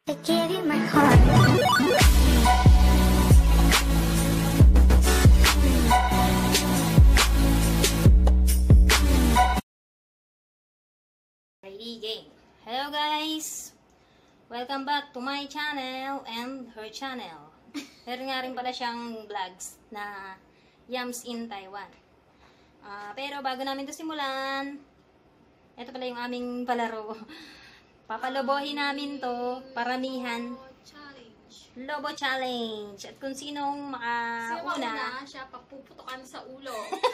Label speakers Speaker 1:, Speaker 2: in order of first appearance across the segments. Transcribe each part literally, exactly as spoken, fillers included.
Speaker 1: I gave you my heart.
Speaker 2: Ready, game. Hello guys! Welcome back to my channel and her channel. Meron nga rin pala siyang vlogs na Yams in Taiwan. Uh, pero bago namin to simulan, ito pala yung aming palaro. Papalobohin namin to, paramihan. Lobo Challenge. At kung sinong makauna,
Speaker 3: siya papuputukan sa ulo.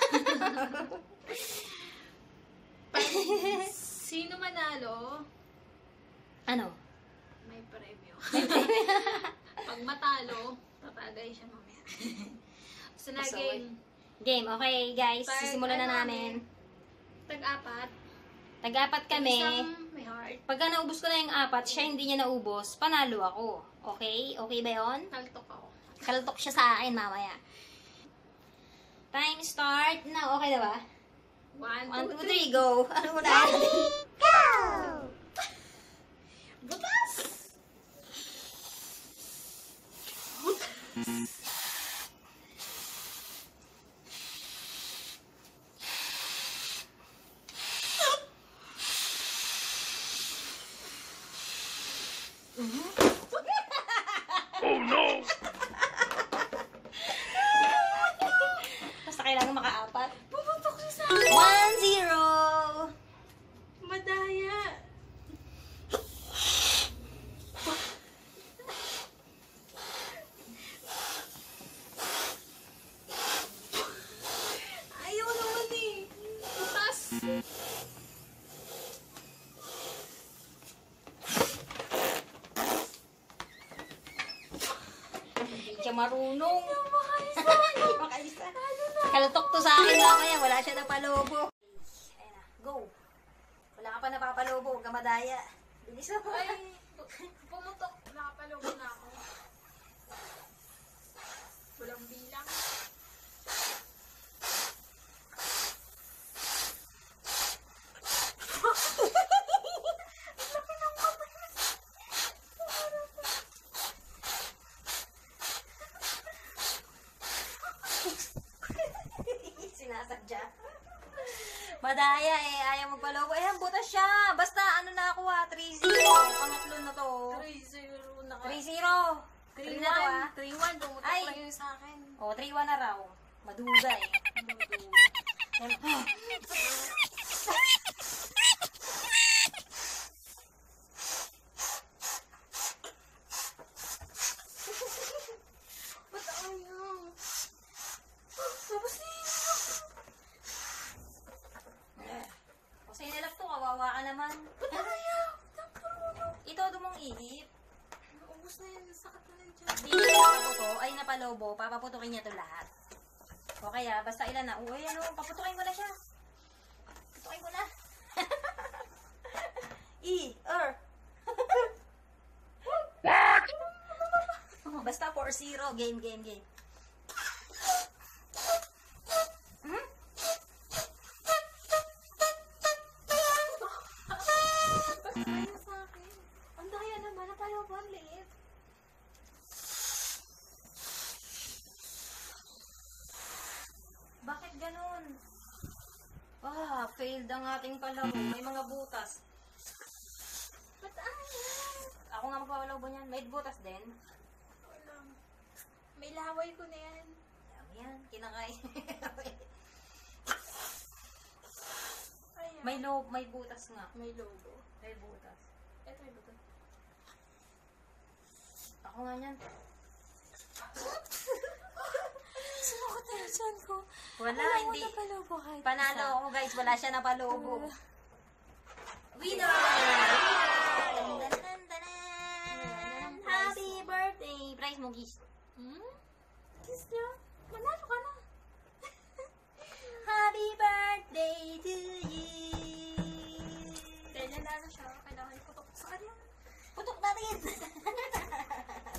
Speaker 3: Sino manalo?
Speaker 2: ano?
Speaker 3: May premyo. Pag matalo, tatagay siya mamaya. So na
Speaker 2: So,
Speaker 3: game.
Speaker 2: Game. Okay guys,
Speaker 3: Tag-
Speaker 2: sisimulan na
Speaker 3: ano
Speaker 2: namin.
Speaker 3: Tag-apat.
Speaker 2: Tag-apat kami.
Speaker 3: Isang may heart.
Speaker 2: Pagka naubos ko na yung apat, siya hindi niya naubos, panalo ako. Okay? Okay ba yun?
Speaker 3: Kaltok ako.
Speaker 2: Kaltok siya sa akin mamaya. Time start na. Okay na ba?
Speaker 3: One,
Speaker 2: One,
Speaker 3: two,
Speaker 2: two,
Speaker 3: three.
Speaker 2: three, go! Ano mo na?
Speaker 1: Go!
Speaker 3: Butas!
Speaker 4: Oh no!
Speaker 2: Basta kailangan makaapat.
Speaker 3: Puputok siya sa akin.
Speaker 2: One, zero!
Speaker 3: Madaya. Ayaw naman eh. Butas.
Speaker 2: Hindi siya marunong.
Speaker 3: Makaisa.
Speaker 2: Makaisa. Kaltok to sa akin mamaya. Wala siya na palobo. Ayun na. Go! Wala ka pa napapalobo. Huwag ka madaya. Bilis mo.
Speaker 3: Ay, pumutok. Nakapalobo na ako. Walang bilang.
Speaker 2: Sinasadya. Madaya eh. Ayaw magpalobo. Eh, butas siya. Basta ano na ako ha. three zero. Pangatlo na to.
Speaker 3: three zero na ka.
Speaker 2: three zero. three na to ah.
Speaker 3: three one. Pumutok
Speaker 2: Ay.
Speaker 3: lang yun sa akin.
Speaker 2: O, three one na raw. Madugay.
Speaker 3: Ba't ayaw? Tapos na yun.
Speaker 2: O, sinilak to. Kawawa ka naman.
Speaker 3: Ba't ayaw? Napuno.
Speaker 2: Ito, dumong ihip.
Speaker 3: Naubos na yun. Sakit na lang dyan.
Speaker 2: Hindi niya napaputo. Ay, napalobo. Papaputukin niya to lahat. O kaya, basta ilan na. Uy, ano, paputukin ko na siya. Paputukin ko na. E, er.
Speaker 4: What?
Speaker 2: Oh, basta four zero. Game, game, game. Hmm?
Speaker 3: Ba't ayaw sa akin? Ang daya naman. Napalaw ba ang liit?
Speaker 2: Bakit ganun? Ah, failed ang ating palaro. May mga butas.
Speaker 3: Ba't ayaw?
Speaker 2: Ako nga magpapalobo niyan. May butas din.
Speaker 3: Wala. May laway ko na yan.
Speaker 2: Dami yan. Kinakain.
Speaker 3: Ayaw.
Speaker 2: may lo may butas nga.
Speaker 3: May logo.
Speaker 2: May butas.
Speaker 3: Ito yung buto.
Speaker 2: Ako nga yan.
Speaker 3: Sinukot na yung tiyan ko.
Speaker 2: Wala, hindi.
Speaker 3: Napalobo kahit
Speaker 2: Panalo ako guys. Wala siya napalobo. Winner! Happy birthday! Prize mo, Gis.
Speaker 3: Hmm? Kiss niya? Manalo ka na.
Speaker 2: Happy birthday to you!
Speaker 3: Dahil nanalo siya, kailangan iputok sa kanya.
Speaker 2: Putok natin!